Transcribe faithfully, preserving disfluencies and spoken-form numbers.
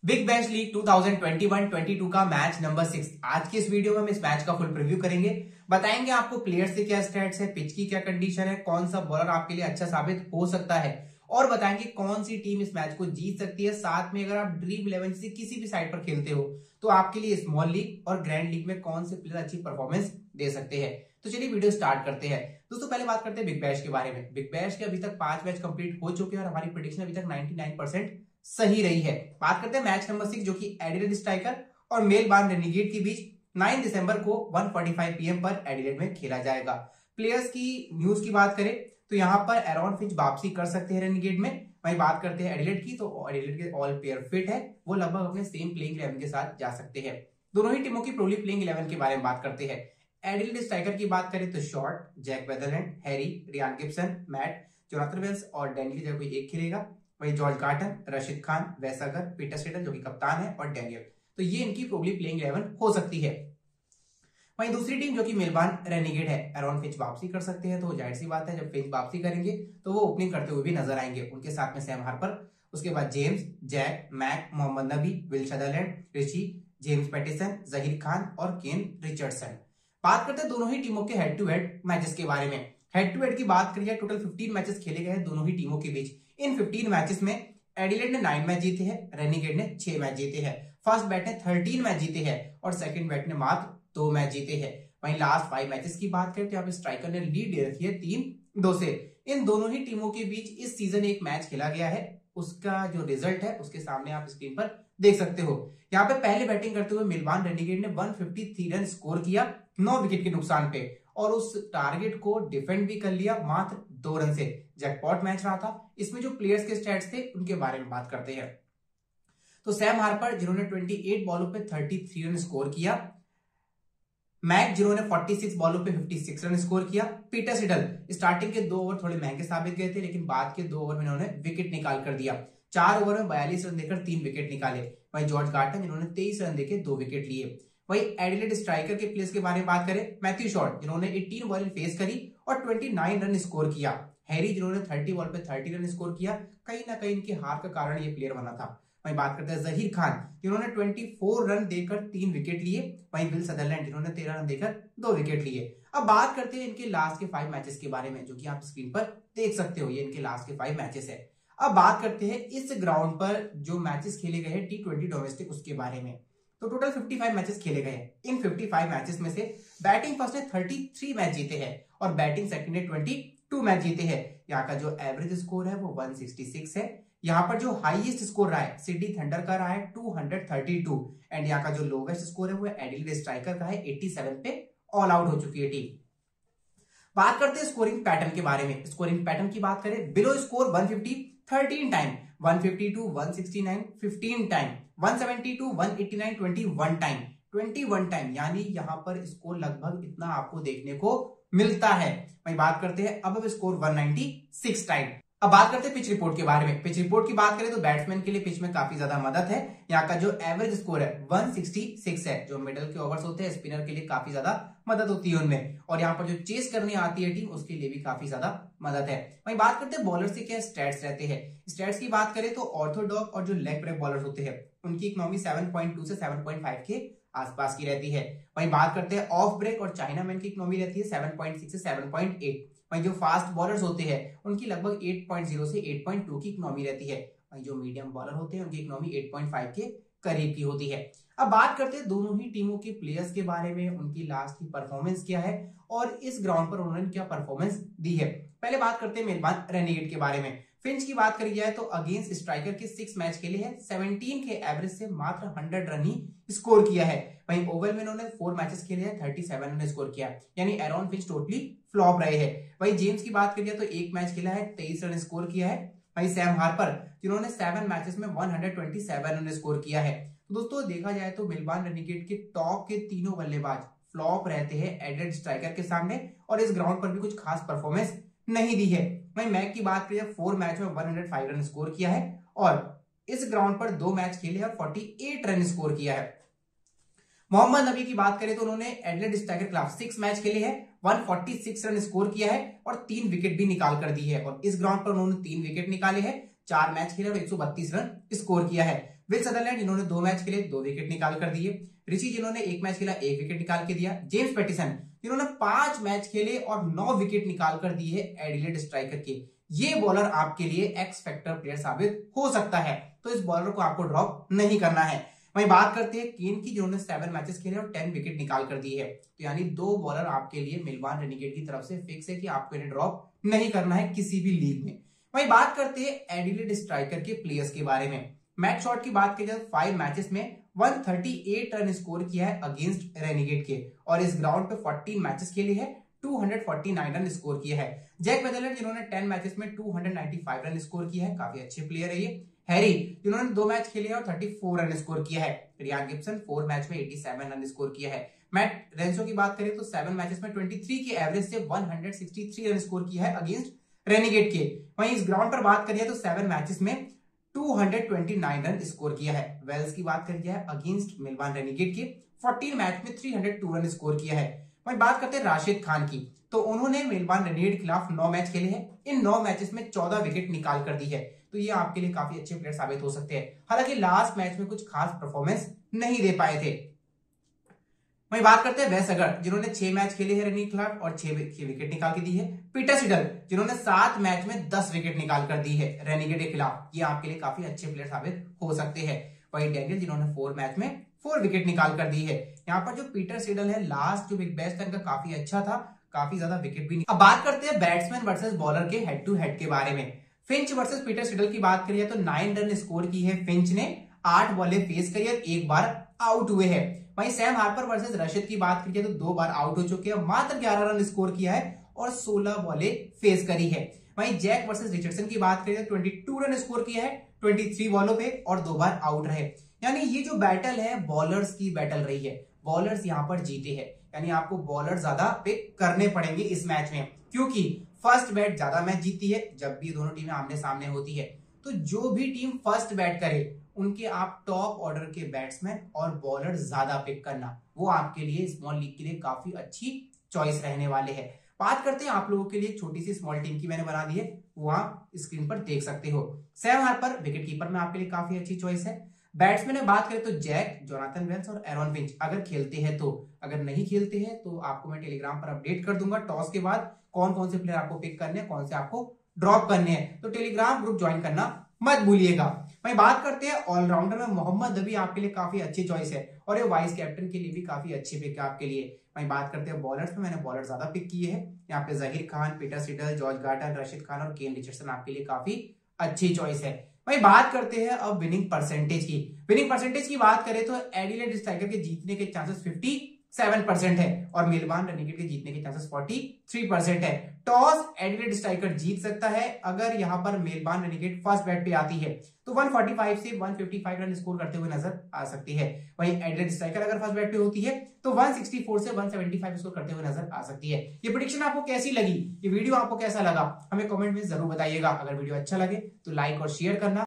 Big Bash League two thousand twenty one twenty two का match number six. आज की इस वीडियो में हम इस मैच का फुल प्रीव्यू करेंगे, बताएंगे आपको प्लेयर्स से क्या स्टैट्स है, पिच की क्या कंडीशन है, कौन सा बॉलर आपके लिए अच्छा साबित हो सकता है और बताएंगे कौन सी टीम इस मैच को जीत सकती है। साथ में अगर आप ड्रीम इलेवन से किसी भी साइड पर खेलते हो तो आपके लिए स्मॉल लीग और ग्रैंड लीग में कौन से प्लेयर अच्छी परफॉर्मेंस दे सकते हैं। तो चलिए वीडियो स्टार्ट करते हैं। दोस्तों पहले बात करते हैं बिग बैश के बारे में। बिग बैश के अभी तक पांच मैच कंप्लीट हो चुके हैं और हमारी प्रेडिक्शन अभी तक नाइंटी नाइन परसेंट सही रही है। बात करते हैं मैच नंबर सिक्स जो कि एडिलेड स्ट्राइकर और मेलबर्न रेनेगेड के बीच नौ दिसंबर को one forty five P M पर एडिलेड में खेला जाएगा। प्लेयर्स की न्यूज की बात करें तो यहाँ पर एरॉन फिंच वापसी कर सकते हैं रेनेगेड में। वहीं बात करते हैं एडिलेड की तो एडिलेड के ऑल प्लेयर फिट है, वो लगभग अपने सेम प्लेइंग इलेवन के साथ जा सकते हैं। दोनों ही टीमों की प्रोली प्लेइंग इलेवन के बारे में बात करते हैं। एडिलेड स्ट्राइकर की बात करें तो Short, Jack Weatherald, Harry, Ryan Gibson, Matt, Jonathan Wells और डैनियल जब कोई एक खेलेगा। वही George Garton, Rashid Khan, Wes Agar, Peter स्टेटन जो कि कप्तान है और डैनियल, तो ये इनकी प्रोबली प्लेइंग इलेवन हो सकती है। वहीं दूसरी टीम जो कि मेलबर्न रेनेगेड है, एरॉन फिंच वापसी कर सकते हैं, तो जाहिर सी बात है जब फिंच वापसी करेंगे तो वो ओपनिंग करते हुए भी नजर आएंगे। उनके साथ में सैम हार्पर, उसके बाद James, Jack, Mac, Mohammad Nabi, Will Sutherland, Richie, James Pattinson, Zahir Khan और केन रिचर्डसन। बात करते हैं दोनों ही टीमों के हेड टू हेड मैचेस के बारे में। हेड टू हेड की बात करिए, टोटल फिफ्टीन मैचेस खेले गए हैं दोनों ही टीमों के बीच। इन फिफ्टीन मैचेस में एडिलेड ने नाइन मैच जीते हैं, रेनेगेड ने छह मैच जीते हैं। फर्स्ट बैट ने थर्टीन मैच जीते हैं और सेकंड बैट ने मात्र दो मैच जीते हैं। वहीं लास्ट फाइव मैचेस की बात करें तो यहाँ पे स्ट्राइकर ने लीड दे रखी है तीन दो से। इन दोनों ही टीमों के बीच इस सीजन एक मैच खेला गया है, उसका जो रिजल्ट है उसके सामने आप स्क्रीन पर देख सकते हो। यहाँ पे पहले बैटिंग करते हुए मेलबर्न रेनेगेड ने one fifty three run score किया नौ विकेट के नुकसान पे और उस टारगेट को डिफेंड भी कर लिया मात्र दो रन से। जैकपॉट मैच रहा था। इसमें जो प्लेयर्स के स्टैट्स थे उनके बारे में बात करते हैं तो सैम हार्पर जिन्होंने अट्ठाईस बॉलों पे तैंतीस रन स्कोर किया, मैक जिन्होंने छियालीस बॉलों पे छप्पन रन स्कोर किया, पीटर सिडल स्टार्टिंग के दो ओवर थोड़े महंगे साबित गए थे लेकिन बाद के दो ओवर में इन्होंने विकेट निकाल कर दिया। चार ओवर में बयालीस रन देकर तीन विकेट निकाले। वहीं जॉर्ज गार्टन जिन्होंने तेईस रन देकर दो विकेट लिए। वहीं एडिलेड स्ट्राइकर के प्लेयर्स के बारे में बात करें, मैथ्यू शॉर्ट जिन्होंने अठारह बॉल फेस करी और उनतीस रन स्कोर किया, हैरी जिन्होंने तीस बॉल पे तीस रन स्कोर किया। कहीं ना कहीं इनकी हार का कारण ये प्लेयर बना था। वहीं बात करते हैं जहीर खान जिन्होंने चौबीस रन देकर तीन विकेट लिए। वहीं विल सदरलैंड जिन्होंने तेरह रन देकर दो विकेट लिए। अब बात करते हैं इनके लास्ट के फाइव मैचेस के बारे में जो कि आप स्क्रीन पर देख सकते हो, ये इनके लास्ट के फाइव मैचेस है। अब बात करते हैं इस ग्राउंड पर जो मैचेस खेले गए हैं टी ट्वेंटी डोमेस्टिक उसके बारे में। तो टोटल पचपन मैचेस खेले गए हैं। इन पचपन मैचेस में से बैटिंग फर्स्ट ने तैंतीस मैच जीते हैं और बैटिंग सेकंड ने बाईस मैच जीते हैं। यहाँ का जो एवरेज स्कोर है वो एक सौ छियासठ है। यहाँ पर जो हाईएस्ट स्कोर रहा है सिडनी थंडर का रहा है दो सौ बत्तीस एंड यहाँ का जो लोवेस्ट स्कोर है वो एडिलेड स्ट्राइकर का है सत्तासी पे ऑल आउट हो चुकी है टीम। बात करते हैं स्कोरिंग पैटर्न के बारे में। स्कोरिंग पैटर्न की बात करें, बिलो स्कोर एक सौ पचास थर्टीन टाइम, एक सौ बावन, एक सौ उनहत्तर फिफ्टीन टाइम, एक सौ बहत्तर, एक सौ नवासी इक्कीस टाइम, इक्कीस टाइम, यानी यहाँ पर स्कोर लगभग इतना आपको देखने को मिलता है। वहीं बात करते हैं अब स्कोर एक सौ छियानवे टाइम। अब बात करते हैं पिच रिपोर्ट के बारे में। पिच रिपोर्ट की बात करें तो बैट्समैन के लिए पिच में काफी ज्यादा मदद है। यहाँ का जो एवरेज स्कोर है एक सौ छियासठ है, जो मिडल के ओवर्स होते हैं स्पिनर के लिए काफी ज्यादा मदद होती है उनमें, और यहाँ पर जो चेस करने आती है टीम उसके लिए भी काफी ज्यादा मदद है। वहीं बात करते हैं बॉलर से क्या स्टैट्स रहते हैं। स्टैट्स की बात करें तो ऑर्थोडॉक्स और जो लेग ब्रेक बॉलर्स होते हैं उनकी इकोनॉमी सात पॉइंट दो से सात पॉइंट पाँच के आसपास की रहती है। वहीं बात करते हैं ऑफ ब्रेक और चाइना मैन की इकोनॉमी रहती है सात पॉइंट छह से सात पॉइंट आठ। वहीं जो फास्ट बॉलर्स होते हैं उनकी लगभग आठ पॉइंट शून्य से आठ पॉइंट दो की इकोनॉमी रहती है। वहीं जो मीडियम बॉलर होते हैं उनकी इकोनॉमी आठ पॉइंट पाँच के करीब की होती है। अब बात करते हैं दोनों ही टीमों के प्लेयर्स के बारे में, उनकी लास्ट की परफॉर्मेंस क्या है और इस ग्राउंड पर उन्होंने क्या परफॉर्मेंस दी है। पहले बात करते हैं मेलबर्न रेनेगेड के बारे में। फिंच की बात करी जाए तो अगेंस्ट स्ट्राइकर के सिक्स मैच खेले हैं, सत्रह के एवरेज से मात्र सौ रन ही स्कोर किया है। वहीं ओवल में उन्होंने फोर मैचेस खेले हैं, सैंतीस रन स्कोर किया, यानी एरॉन फिंच टोटली फ्लॉप रहे हैं। वहीं जेम्स की बात करिए तो एक मैच खेला है, तेईस रन स्कोर किया है। वहीं सैम हार्पर जिन्होंने सेवन मैचेस में एक सौ सत्ताईस रन स्कोर किया है। तो दोस्तों देखा जाए तो मेलबर्न रेनेगेड के टॉप के तीनों बल्लेबाज फ्लॉप रहते हैं एडिलेड स्ट्राइकर के सामने और इस ग्राउंड पर भी कुछ खास परफॉर्मेंस नहीं दी है। वहीं मैक की बात करिए, फोर मैच में एक सौ पाँच रन स्कोर किया है और इस ग्राउंड पर दो मैच खेले और अड़तालीस रन स्कोर किया है। मोहम्मद नबी की बात करें तो उन्होंने एडिलेड स्ट्राइकर के खिलाफ सिक्स मैच खेले हैं, एक सौ छियालीस रन स्कोर किया है और तीन विकेट भी निकाल कर दी है और इस ग्राउंड पर उन्होंने तीन विकेट निकाले हैं, चार मैच खेले और एक सौ बत्तीस रन स्कोर किया है। विल सदरलैंड जिन्होंने दो मैच खेले दो विकेट निकाल कर दिए, रिची जिन्होंने एक मैच खेला एक विकेट निकाल के दिया, जेम्स पैटिसन जिन्होंने पांच मैच खेले और नौ विकेट निकाल कर दिए एडिलेड स्ट्राइकर के। ये बॉलर आपके लिए एक्स फैक्टर प्लेयर साबित हो सकता है, तो इस बॉलर को आपको ड्रॉप नहीं करना है। वहीं बात करते हैं केन की जिन्होंने सेवन मैचेस खेले और टेन विकेट निकाल कर दी है, तो यानी दो बॉलर आपके लिए मेलबर्न रेनिगेट की तरफ से फिक्स है कि आपको इन्हें ड्रॉप नहीं करना है किसी भी लीग में। वहीं बात करते हैं एडिलेड स्ट्राइकर के प्लेयर्स के बारे में। मैट शॉट की बात की जाए तो फाइव मैचेस में एक सौ अड़तीस रन स्कोर किया है अगेंस्ट रेनिगेट के, और इस ग्राउंड पे चौदह मैचेस खेले हैं दो सौ उनचास रन स्कोर किया है। जैक वेदरलैंड जिन्होंने दस मैचेस में दो सौ पचानवे रन स्कोर किया है, काफी अच्छे प्लेयर है ये। हैरी जिन्होंने दो मैच खेले और चौंतीस रन स्कोर किया है। रियान गिब्सन फोर मैच में सत्तासी रन स्कोर किया है। मैट रेंसो की बात करें तो सेवन मैचेस में तेईस की एवरेज से एक सौ तिरसठ रन स्कोर किया है अगेंस्ट रेनिगेट के। वहीं इस ग्राउंड पर बात करिए तो सेवन मैचेस में दो सौ उनतीस रन स्कोर किया है। वेल्स की बात करिए अगेंस्ट मेलबर्न रेनिगेट के चौदह मैच में तीन सौ दो रन स्कोर किया है। वहीं बात करते हैं राशिद खान की, तो उन्होंने मेलबर्न रेनिगेट के खिलाफ नौ मैच खेले हैं, इन नौ मैचेस में चौदह विकेट निकाल कर दी है, तो ये आपके लिए काफी अच्छे प्लेयर साबित हो सकते हैं। हालांकि लास्ट मैच में कुछ खास परफॉर्मेंस नहीं दे पाए थे। वहीं बात करते हैं वेस अगर जिन्होंने छह मैच खेले हैं रेनिगेट के खिलाफ और छह विकेट निकाल के दी है। पीटर सिडल जिन्होंने सात मैच में दस विकेट निकाल कर दी है रेनिगेट के खिलाफ, ये आपके लिए काफी अच्छे प्लेयर साबित हो सकते हैं। वहीं डैनियल जिन्होंने फोर मैच में फोर विकेट निकाल कर दी है। यहाँ पर जो पीटर सिडल है लास्ट जो बिग बैश का काफी अच्छा था, काफी ज्यादा विकेट भी नहीं। अब बात करते हैं बैट्समैन वर्सेस बॉलर के हेड टू हेड के बारे में। फिंच वर्सेस पीटर सिडल की बात करिए तो नाइन रन स्कोर की है फिंच ने, आठ बॉलें फेस करी और एक बार आउट हुए हैं। वहीं सैम हार्पर वर्सेस रशीद की बात करिए तो दो बार आउट हो चुके हैं, मात्र ग्यारह रन स्कोर किया है और सोलह बॉलें फेस करी है। वहीं जैक वर्सेस रिचर्डसन की बात करिए तो बाईस रन स्कोर किया है तेईस बॉलों पे और दो बार आउट रहे। यानी ये जो बैटल है बॉलर्स की बैटल रही है, बॉलर्स यहां पर जीते हैं, यानी आपको बॉलर ज्यादा पिक करने पड़ेंगे इस मैच में, क्योंकि फर्स्ट बैट ज्यादा मैच जीती है जब भी दोनों टीमें आमने सामने होती है। तो जो भी टीम फर्स्ट बैट करे उनके आप टॉप ऑर्डर के बैट्समैन और बॉलर ज्यादा पिक करना, वो आपके लिए स्मॉल लीग के लिए काफी अच्छी चॉइस रहने वाले हैं। बात करते हैं आप लोगों के लिए छोटी सी स्मॉल टीम की मैंने बना दी है, वहां स्क्रीन पर देख सकते हो। सैम हार्पर विकेट कीपर में आपके लिए काफी अच्छी चॉइस है। बैट्समैन में बात करें तो जैक, जोनाथन वेल्स और एरॉन फिंच अगर खेलते हैं तो, अगर नहीं खेलते हैं तो आपको मैं टेलीग्राम पर अपडेट कर दूंगा टॉस के बाद कौन कौन से प्लेयर आपको पिक करने हैं, कौन से आपको ड्रॉप करने हैं, तो टेलीग्राम ग्रुप ज्वाइन करना मत भूलिएगा। वहीं बात करते हैं ऑलराउंडर में मोहम्मद नबी आपके लिए काफी अच्छी चॉइस है और ये वाइस कैप्टन के लिए भी काफी अच्छी पिक है आपके लिए। वहीं बात करते हैं बॉलर्स में, मैंने बॉलर ज्यादा पिक किए हैं, यहाँ पे Zahir Khan, Peter Siddle, George Garton, Rashid Khan और केन रिचर्डसन आपके लिए काफी अच्छी चॉइस है। वहीं बात करते हैं अब विनिंग परसेंटेज की। विनिंग परसेंटेज की बात करें तो एडिलेड स्ट्राइकर के जीतने के चांसेस सत्तावन परसेंट है और मेलबर्न रेनिगेट के जीतने के चांसेस तैंतालीस परसेंट है। टॉस एडिलेड स्ट्राइकर जीत सकता है अगर यहां पर मेलबर्न रेनिगेट फर्स्ट बैट पे आती है, तो एक सौ पैंतालीस से एक सौ पचपन रन स्कोर करते हुए नजर आ सकती है। वहीं एडिलेड स्ट्राइकर अगर फर्स्ट बैट पे होती है तो एक सौ चौंसठ से एक सौ पचहत्तर स्कोर करते हुए नजर आ सकती है। ये प्रेडिक्शन आपको कैसी लगी, ये वीडियो आपको कैसा लगा, हमें कमेंट में जरूर बताइएगा। अगर वीडियो अच्छा लगे तो लाइक और शेयर करना